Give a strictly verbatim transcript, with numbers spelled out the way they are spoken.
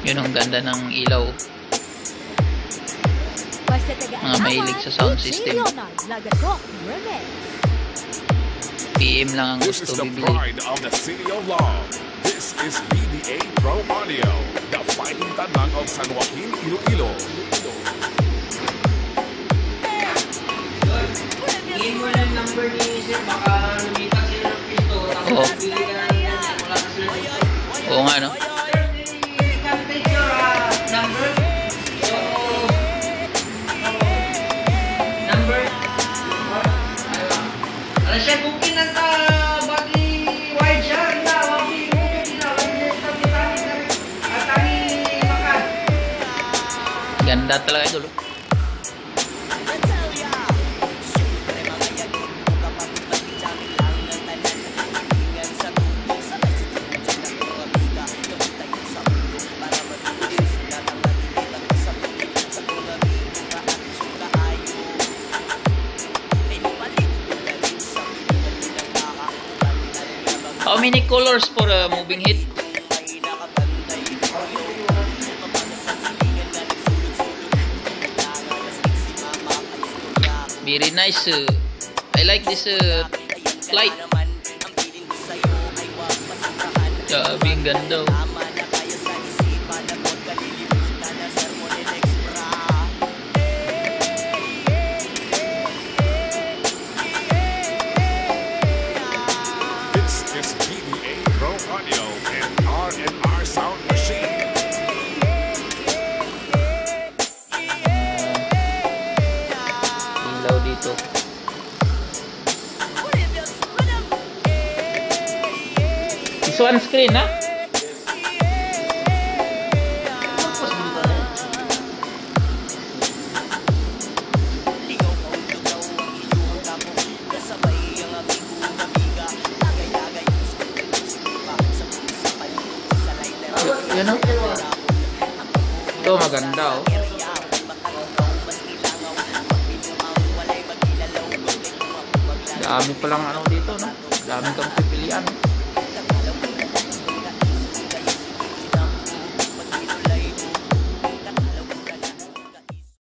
Yun ang ganda ng ilaw. Mga mahilig sa sound system. P M lang ang gusto bibili. This is B D A Pro Audio, the fighting tanang of San Joaquin, Iloilo. Hingin mo lang number ni Sir, baka lumipat sila ng pisto. Tapos bili ka na yan, wala ka sila. Oo nga, no? Siya booking ng bati wide siya, hindi wagi booking na wagi tani tani tani makan. Ganda talaga ito, loh. How many colors for a moving head? Very nice. Uh, I like this uh, light. Grabe ang ganda. Dito. This one screen, ha? Yan, oh. Ito maganda, oh. Dami pa lang ano dito, no? Dami kang pipilian.